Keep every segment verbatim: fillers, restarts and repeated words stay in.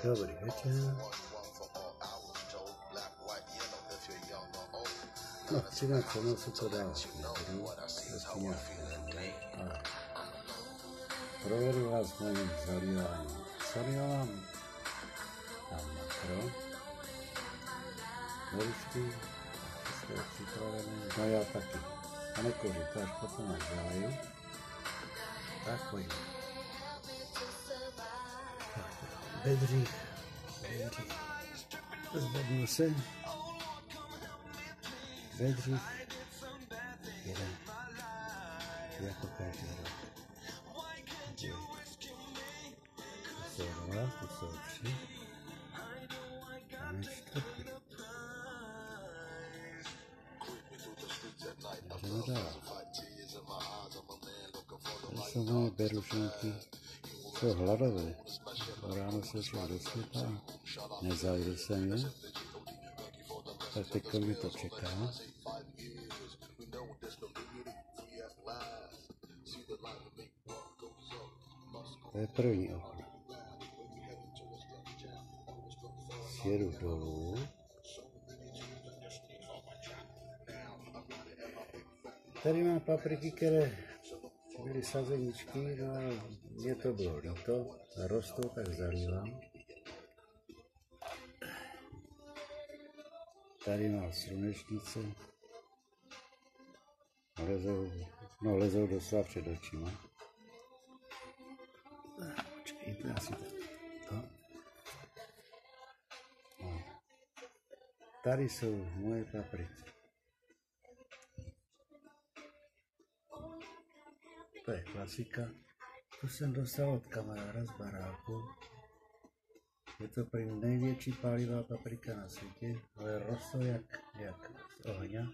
Dobrý večer. No, třináct přenosu to dál nebudu, ale provedu vás mojím zalíváním. Zalívám tam makro, hořky, všechno připravené, no já taky. A nekouřím, to až potom až zaliju. Tak pojďme. Bedřích, bedřích, zvednu se, bedřích, jeden, jako každý rok, dvě, to jsou dva, to jsou tři, tam je čtvrtý. Jdeme dál. To jsou moje berušinky, jsou hladové. Ráno se šel do světa, nezajdu jsem je, tak teď mi to čeká. To je první okno. Sjedu dolů. Tady mám papriky, které byly sazeničky, no ale mě to bylo líto, rostou, tak zalívám. Tady mám slunečnice, lezou, no lezou doslova před očima. Počkejte, asi to. No. Tady jsou moje papriky. To je klasika. To jsem dostal od kamaráda z baráku. Je to prý největší pálivá paprika na světě, ale rostou jak, jak z ohně.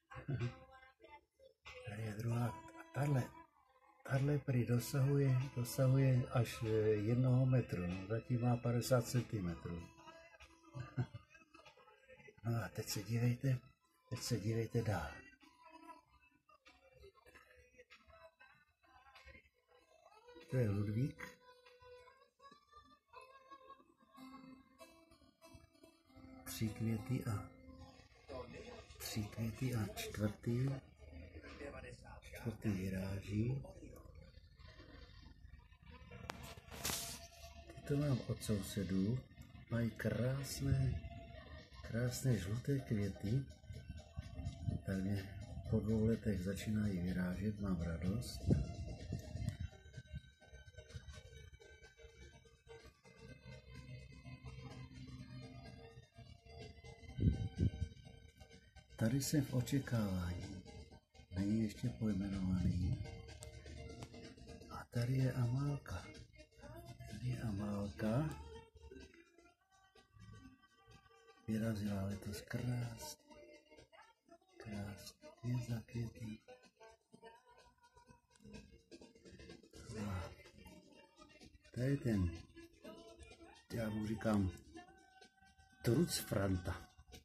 Tady je druhá. A tahle, tahle prý dosahuje, dosahuje až jednoho metru. No, zatím má padesát centimetrů. No a teď se dívejte, teď se dívejte dál. To je Ludvík. Tři květy a tři květy a čtvrtý. Čtvrtý vyráží. Tyto mám od sousedů. Mají krásné, krásné žluté květy. Tak mě po dvou letech začínají vyrážet, mám radost. Tady jsem v očekávání, není ještě pojmenovaný. A tady je Amálka. Tady je Amálka. Vyrazila letos krásně. Krásně. Hvězda květy. A tady ten, já mu říkám, Trucfranta.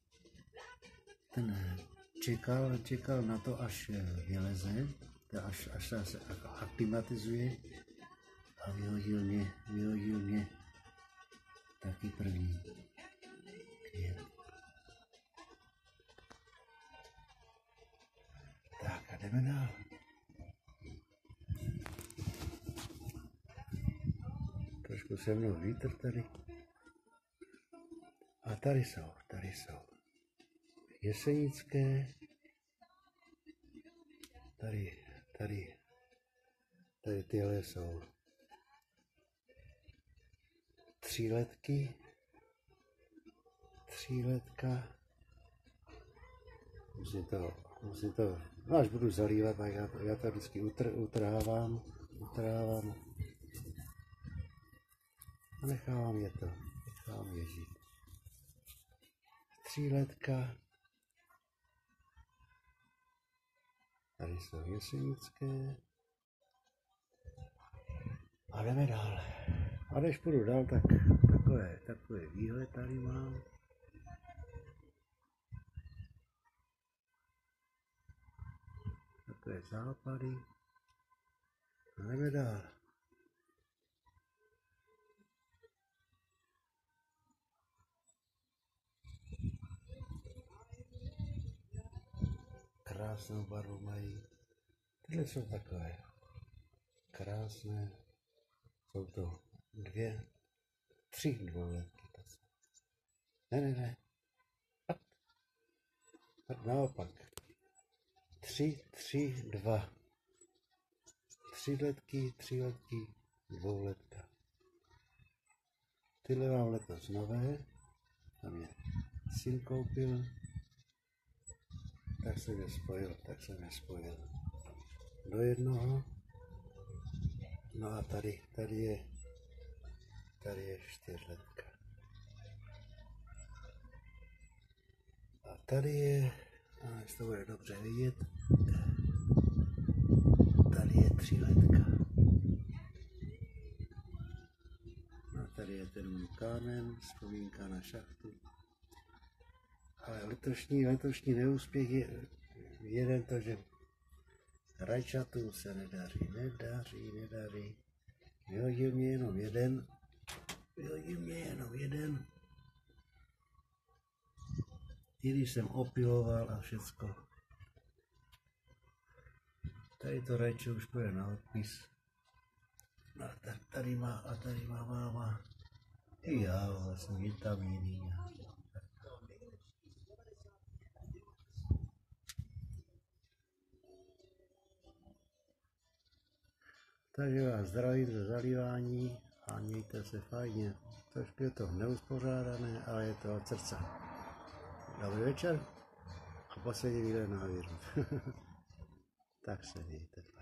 Ten čekal, čekal na to, až vyleze, až, až se aklimatizuje a vyhodil mě, vyhodil mě taky první květ. Tak a jdeme dál. Trošku se mnou vítr tady. A tady jsou, tady jsou. Jesenické, tady, tady, tady tyhle jsou tříletky, tříletka, musím to, musím to, no až budu zalívat, tak já, já to vždycky utr, utrhávám, utrhávám a nechávám je to, nechávám je žít. Tříletka. Tady jsou jesenické. A jdeme dál. A když půjdu dál, tak takové, takové výhled tady mám. Takové západy. A jdeme dál. krásnou barvu mají. Tyhle jsou takové krásné. Jsou to dvě, tři dvouletky. Ne, ne, ne. Tak naopak. Tři, tři, dva. Tři letky, tři letky, dvouletka. Tyhle mám letos nové. Tam je syn koupil. Tak jsem je spojil, tak jsem je spojil do jednoho. No a tady, tady je, tady je čtyřletka. A tady je, a jestli to bude dobře vidět, tady je třiletka. No a tady je ten můj kámen, vzpomínka na šachtu. Ale letošní, letošní neúspěch je jeden to, že rajčatům se nedaří, nedaří, nedaří. Vyhodil mě jenom jeden, vyhodil mě jenom jeden. I když jsem opiloval a všecko. Tady to rajče už půjde na odpis. No a tady má, a tady má máma. I já vlastně vitamíny. Takže vás zdravím ze zalívání a mějte se fajně. Trošku je to neuspořádané, ale je to od srdce. Dobrý večer a poslední video na víru. Tak se mějte.